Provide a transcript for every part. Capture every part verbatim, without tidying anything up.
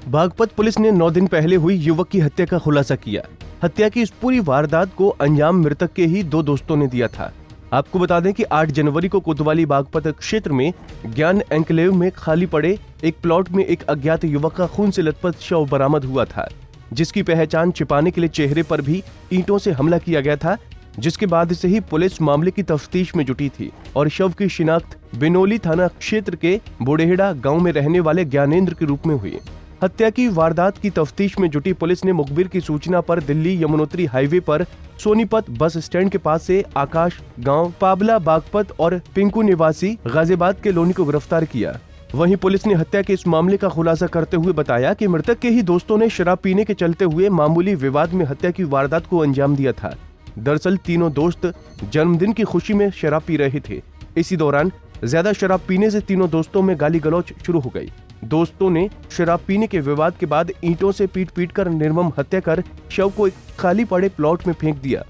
Baghpat police ने नौ दिन पहले हुई युवक की हत्या का खुलासा किया। हत्या की इस पूरी वारदात को अंजाम मृतक के ही दो दोस्तों ने दिया था। आपको बता दें कि आठ जनवरी को कोतवाली बागपत क्षेत्र में ज्ञान एन्क्लेव में खाली पड़े एक प्लॉट में एक अज्ञात युवक का खून से लथपथ शव बरामद हुआ था, जिसकी पहचान छिपाने के लिए चेहरे पर भी ईंटों से हमला किया गया था, जिसके बाद से ही पुलिस मामले की तफ्तीश में जुटी थी और शव की शिनाख्त बिनोली थाना क्षेत्र के बुढ़ेड़ा गांव में रहने वाले ज्ञानेंद्र के रूप में हुई। हत्या की वारदात की तफ्तीश में जुटी पुलिस ने मुखबिर की सूचना पर दिल्ली यमुनोत्री हाईवे पर सोनीपत बस स्टैंड के पास से आकाश गांव पाबला बागपत और पिंकू निवासी गाजियाबाद के लोनी को गिरफ्तार किया। वहीं पुलिस ने हत्या के इस मामले का खुलासा करते हुए बताया कि मृतक के ही दोस्तों ने शराब पीने के चलते हुए मामूली विवाद में हत्या की वारदात को अंजाम दिया था। दरअसल तीनों दोस्त जन्मदिन की खुशी में शराब पी रहे थे। इसी दौरान ज्यादा शराब पीने से तीनों दोस्तों में गाली गलौज शुरू हो गई। दोस्तों ने शराब पीने के विवाद के बाद ईंटों से पीट पीट कर निर्मम हत्या कर शव को एक खाली पड़े प्लॉट में फेंक दिया।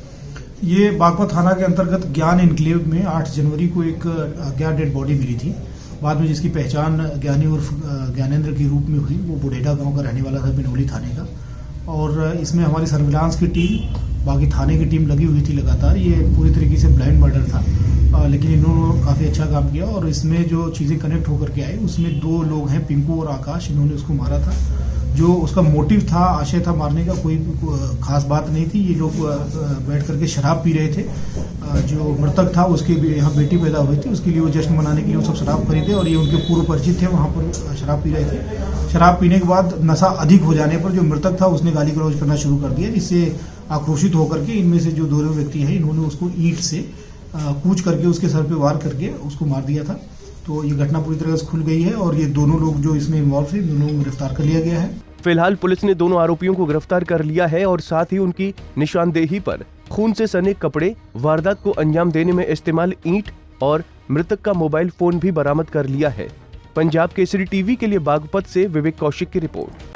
ये बागपत थाना के अंतर्गत ज्ञान एन्क्लेव में आठ जनवरी को एक अज्ञात डेड बॉडी मिली थी। बाद में जिसकी पहचान ज्ञानी उर्फ ज्ञानेंद्र के रूप में हुई। वो बुढ़ेड़ा गांव का रहने वाला था, बिनोली थाने का। और इसमें हमारी सर्विलांस की टीम, बाकी थाने की टीम लगी हुई थी लगातार। ये पूरी तरीके से ब्लाइंड मर्डर था, आ, लेकिन इन्होंने काफ़ी अच्छा काम किया। और इसमें जो चीज़ें कनेक्ट होकर के आई, उसमें दो लोग हैं, पिंकू और आकाश, इन्होंने उसको मारा था। जो उसका मोटिव था, आशय था मारने का, कोई खास बात नहीं थी। ये लोग बैठ करके शराब पी रहे थे। जो मृतक था उसके यहाँ बेटी पैदा हुई थी, उसके लिए वो जश्न मनाने के लिए वो सब शराब खरीदे और ये उनके पूर्व परिचित थे, वहाँ पर शराब पी रहे थे। शराब पीने के बाद नशा अधिक हो जाने पर जो मृतक था उसने गाली गलौज करना शुरू कर दिया, जिससे आक्रोशित होकर के इनमें से जो दोनों व्यक्ति हैं, इन्होंने उसको ईंट से कूच करके उसके सर पे वार करके उसको मार दिया था। तो ये घटना पूरी तरह से खुल गई है और ये दोनों लोग जो इसमें इन्वॉल्व थे, दोनों को गिरफ्तार कर लिया गया है। फिलहाल पुलिस ने दोनों आरोपियों को गिरफ्तार कर लिया है और साथ ही उनकी निशानदेही पर खून से सने कपड़े, वारदात को अंजाम देने में इस्तेमाल ईंट और मृतक का मोबाइल फोन भी बरामद कर लिया है। पंजाब केसरी टीवी के लिए बागपत से विवेक कौशिक की रिपोर्ट।